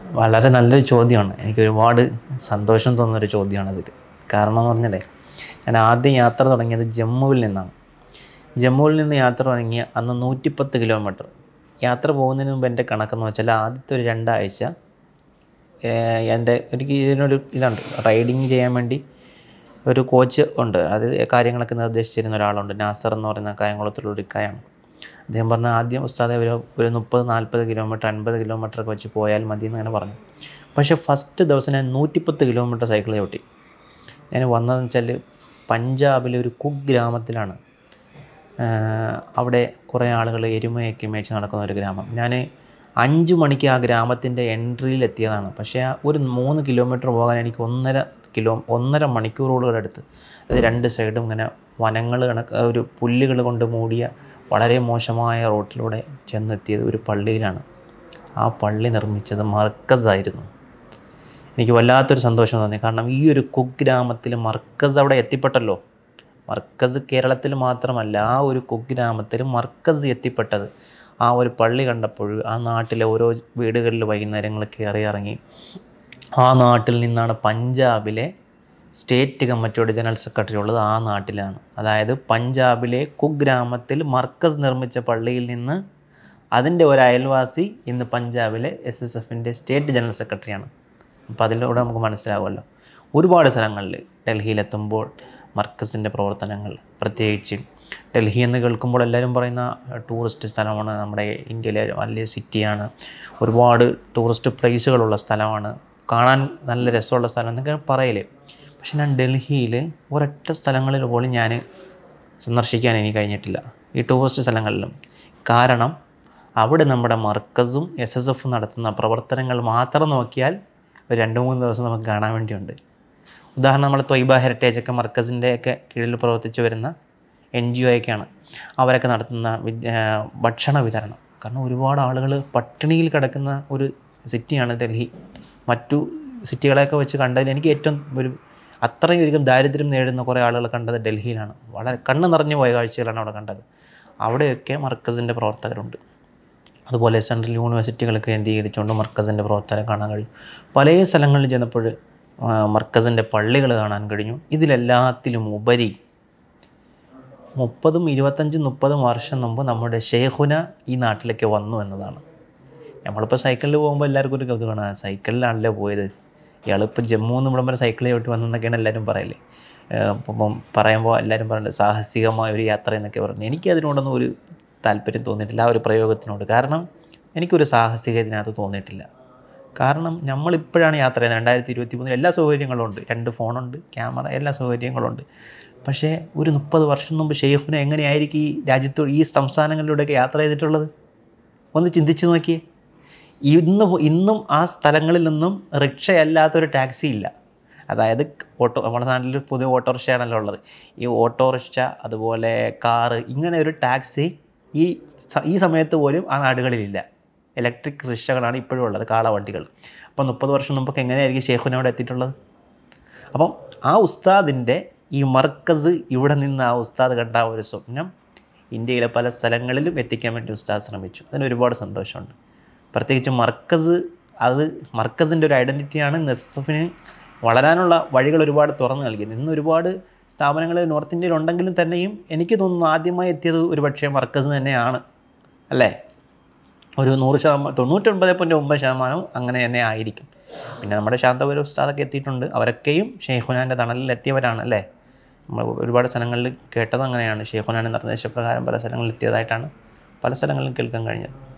വളരെ നല്ലൊരു ചോദ്യമാണ്. എനിക്ക് ഒരുപാട് സന്തോഷം തോന്നുന്നൊരു ചോദ്യമാണതിൽ. കാരണം എന്ന് പറഞ്ഞാലേ, ഞാൻ ആദ്യം യാത്ര തുടങ്ങിയത് ജമ്മുവിൽ നിന്നാണ്. ജമ്മുവിൽ നിന്ന് യാത്ര തുടങ്ങിയ അന്ന് 110 കിലോമീറ്റർ. യാത്ര പോകുന്നതിന് മുമ്പ് എൻ്റെ കണക്കെന്ന് വെച്ചാൽ ആദ്യത്തെ ഒരു 2 ആഴ്ച എനിക്ക് ഇതിനൊരു ഇതുണ്ട്, റൈഡിങ് ചെയ്യാൻ വേണ്ടി ഒരു കോച്ച് ഉണ്ട്. അത് കാര്യങ്ങളൊക്കെ നിർദ്ദേശിച്ചിരുന്ന ഒരാളുണ്ട്, നാസർ എന്ന് പറയുന്ന കായംകുളത്തുള്ള ഒരു ഇക്കായാണ്. അദ്ദേഹം പറഞ്ഞാൽ ആദ്യം ഉസ്താദെ ഒരു 30-40 കിലോമീറ്റർ 50 കിലോമീറ്ററൊക്കെ വെച്ച് പോയാൽ മതി എന്ന് അങ്ങനെ പറഞ്ഞു. പക്ഷേ ഫസ്റ്റ് ദിവസം ഞാൻ 110 കിലോമീറ്റർ സൈക്കിൾ ചവിട്ടി. ഞാൻ വന്നതെന്ന് വെച്ചാൽ പഞ്ചാബിലെ ഒരു കുഗ്രാമത്തിലാണ്. അവിടെ കുറേ ആളുകൾ എരുമയൊക്കെ മേച്ച് നടക്കുന്ന ഒരു ഗ്രാമം. ഞാൻ 5 മണിക്ക് ആ ഗ്രാമത്തിൻ്റെ എൻട്രിയിലെത്തിയതാണ്. പക്ഷേ ഒരു 3 കിലോമീറ്റർ പോകാൻ എനിക്ക് 1.5 മണിക്കൂറുകളോളം എടുത്ത്. അത് 2 സൈഡും ഇങ്ങനെ വനങ്ങൾ ഒരു പുല്ലുകൾ കൊണ്ട് മൂടിയ വളരെ മോശമായ റോട്ടിലൂടെ ചെന്നെത്തിയത് ഒരു പള്ളിയിലാണ്. ആ പള്ളി നിർമ്മിച്ചത് മർക്കസായിരുന്നു. എനിക്ക് വല്ലാത്തൊരു സന്തോഷം തോന്നി. കാരണം ഈ ഒരു കുഗ്രാമത്തിൽ മർക്കസ് അവിടെ എത്തിപ്പെട്ടല്ലോ. മർക്കസ് കേരളത്തിൽ മാത്രമല്ല, ആ ഒരു കുഗ്രാമത്തിൽ മർക്കസ് എത്തിപ്പെട്ടത് ആ ഒരു പള്ളി കണ്ടപ്പോൾ ആ നാട്ടിലെ ഓരോ വീടുകളിൽ വൈകുന്നേരങ്ങൾ കയറി ഇറങ്ങി. ആ നാട്ടിൽ നിന്നാണ് പഞ്ചാബിലെ സ്റ്റേറ്റ് കമ്മിറ്റിയുടെ ജനറൽ സെക്രട്ടറി ഉള്ളത്, ആ നാട്ടിലാണ്. അതായത് പഞ്ചാബിലെ കുഗ്രാമത്തിൽ മർക്കസ് നിർമ്മിച്ച പള്ളിയിൽ നിന്ന് അതിൻ്റെ ഒരു അയൽവാസി ഇന്ന് പഞ്ചാബിലെ SSFൻ്റെ സ്റ്റേറ്റ് ജനറൽ സെക്രട്ടറിയാണ്. അപ്പോൾ അതിലൂടെ നമുക്ക് മനസ്സിലാവുമല്ലോ. ഒരുപാട് സ്ഥലങ്ങളിൽ ഡൽഹിയിലെത്തുമ്പോൾ മർക്കസിൻ്റെ പ്രവർത്തനങ്ങൾ, പ്രത്യേകിച്ച് ഡൽഹി എന്ന് കേൾക്കുമ്പോൾ എല്ലാവരും പറയുന്ന ടൂറിസ്റ്റ് സ്ഥലമാണ്, നമ്മുടെ ഇന്ത്യയിലെ വലിയ സിറ്റിയാണ്, ഒരുപാട് ടൂറിസ്റ്റ് പ്ലേസുകളുള്ള സ്ഥലമാണ്, കാണാൻ നല്ല രസമുള്ള സ്ഥലം എന്നൊക്കെ പറയല്. പക്ഷെ ഞാൻ ഡൽഹിയിൽ ഒരൊറ്റ സ്ഥലങ്ങളിൽ പോലും ഞാൻ സന്ദർശിക്കാൻ എനിക്ക് കഴിഞ്ഞിട്ടില്ല, ഈ ടൂറിസ്റ്റ് സ്ഥലങ്ങളിലും. കാരണം അവിടെ നമ്മുടെ മർക്കസും SSF നടത്തുന്ന പ്രവർത്തനങ്ങൾ മാത്രം നോക്കിയാൽ ഒരു 2-3 ദിവസം നമുക്ക് കാണാൻ വേണ്ടിയുണ്ട്. ഉദാഹരണം, നമ്മൾ ത്വയ്ബ ഹെറിറ്റേജൊക്കെ മർക്കസിൻ്റെയൊക്കെ കീഴിൽ പ്രവർത്തിച്ചു വരുന്ന NGO ഒക്കെയാണ്. അവരൊക്കെ നടത്തുന്ന ഭക്ഷണ വിതരണം. കാരണം ഒരുപാട് ആളുകൾ പട്ടിണിയിൽ കിടക്കുന്ന ഒരു സിറ്റിയാണ് ഡൽഹി. മറ്റു സിറ്റികളെയൊക്കെ വെച്ച് കണ്ടതിൽ എനിക്ക് ഏറ്റവും അത്രയും ദാരിദ്ര്യം നേരിടുന്ന കുറേ ആളുകൾ കണ്ടത് ഡൽഹിയിലാണ്. വളരെ കണ്ണ് നിറഞ്ഞു പോയ കാഴ്ചകളാണ് അവിടെ കണ്ടത്. അവിടെയൊക്കെ മർക്കസിൻ്റെ പ്രവർത്തകരുണ്ട്. അതുപോലെ സെൻട്രൽ യൂണിവേഴ്സിറ്റികൾ കേന്ദ്രീകരിച്ചുകൊണ്ട് മർക്കസിൻ്റെ പ്രവർത്തനം കാണാൻ കഴിയും. പല സ്ഥലങ്ങളിൽ ചെന്നപ്പോൾ മർക്കസിൻ്റെ പള്ളികൾ കാണാൻ കഴിഞ്ഞു. ഇതിലെല്ലാത്തിലും ഉപരി 25-30 വർഷം മുമ്പ് നമ്മുടെ ഷെയ്ഖുന ഈ നാട്ടിലേക്ക് വന്നു എന്നതാണ്. നമ്മളിപ്പോൾ സൈക്കിളിൽ പോകുമ്പോൾ എല്ലാവർക്കും ഒരു കൗതുകമാണ്, സൈക്കിളിലാണല്ലോ പോയത്, ഇയാളിപ്പോൾ ജമ്മു എന്ന് ഇവിടം വരെ സൈക്കിൾ ചവിട്ടി വന്നെന്നൊക്കെയാണ് എല്ലാവരും പറയല്ലേ. അപ്പം പറയുമ്പോൾ എല്ലാവരും പറയുന്നത് സാഹസികമായ ഒരു യാത്ര എന്നൊക്കെ പറഞ്ഞു. എനിക്കതിനോടൊന്നും ഒരു താല്പര്യം തോന്നിയിട്ടില്ല, ആ ഒരു പ്രയോഗത്തിനോട്. കാരണം എനിക്കൊരു സാഹസികത ഇതിനകത്ത് തോന്നിയിട്ടില്ല. കാരണം നമ്മളിപ്പോഴാണ് യാത്ര ചെയ്യുന്നത്, 2023 എല്ലാ സൗകര്യങ്ങളും ഉണ്ട്, 2 ഫോണുണ്ട്, ക്യാമറ, എല്ലാ സൗകര്യങ്ങളുണ്ട്. പക്ഷേ ഒരു 30 വർഷം മുമ്പ് ഷെയ്ഖുന എങ്ങനെയായിരിക്കും ഈ രാജ്യത്തോട് ഈ സംസ്ഥാനങ്ങളിലൂടെയൊക്കെ യാത്ര ചെയ്തിട്ടുള്ളത്? ഒന്ന് ചിന്തിച്ച് നോക്കിയേ. ഇന്നും ആ സ്ഥലങ്ങളിൽ നിന്നും റിക്ഷയല്ലാത്തൊരു ടാക്സി ഇല്ല. അതായത് നമ്മുടെ നാട്ടിൽ പുതിയ ഓട്ടോറിക്ഷയാണല്ലോ ഉള്ളത്. ഈ ഓട്ടോറിക്ഷ, അതുപോലെ കാറ്, ഇങ്ങനെ ഒരു ടാക്സി ഈ സമയത്ത് പോലും ആ നാടുകളിലില്ല. ഇലക്ട്രിക് റിക്ഷകളാണ് ഇപ്പോഴും ഉള്ളത്, കാളവണ്ടികൾ. അപ്പോൾ 30 വർഷം മുമ്പൊക്കെ എങ്ങനെയായിരിക്കും ഷെയ്ഖുന അവിടെ എത്തിയിട്ടുള്ളത്? അപ്പം ആ ഉസ്താദിൻ്റെ ഈ മർക്കസ്, ഇവിടെ നിന്ന് ആ ഉസ്താദ് കണ്ട ആ ഒരു സ്വപ്നം ഇന്ത്യയിലെ പല സ്ഥലങ്ങളിലും എത്തിക്കാൻ വേണ്ടി ഉസ്താദ് ശ്രമിച്ചു. അതിന് ഒരുപാട് സന്തോഷമുണ്ട്. പ്രത്യേകിച്ച് മർക്കസിൻ്റെ ഒരു ഐഡൻറ്റിറ്റിയാണ് SSFന് വളരാനുള്ള വഴികൾ ഒരുപാട് തുറന്നു നൽകിയത്. ഇന്ന് ഒരുപാട് സ്ഥാപനങ്ങൾ നോർത്ത് ഇന്ത്യയിൽ ഉണ്ടെങ്കിലും തന്നെയും എനിക്ക് തോന്നുന്നു ആദ്യമായി എത്തിയത് ഒരു പക്ഷേ മർക്കസ് തന്നെയാണ്, അല്ലേ? ഒരു 100%, 99.9% അങ്ങനെ തന്നെ ആയിരിക്കും. പിന്നെ നമ്മുടെ ശാന്തപുര ഉസ്താദൊക്കെ എത്തിയിട്ടുണ്ട്. അവരൊക്കെയും ഷെയ്ഖുനാൻ്റെ തണലിൽ എത്തിയവരാണ്, അല്ലേ? നമ്മൾ ഒരുപാട് സ്ഥലങ്ങളിൽ കേട്ടത് അങ്ങനെയാണ്. ഷെയ്ഖുനാൻ്റെ നിർദ്ദേശപ്രകാരം പല സ്ഥലങ്ങളിൽ എത്തിയതായിട്ടാണ് പല സ്ഥലങ്ങളിലും കേൾക്കാൻ കഴിഞ്ഞത്.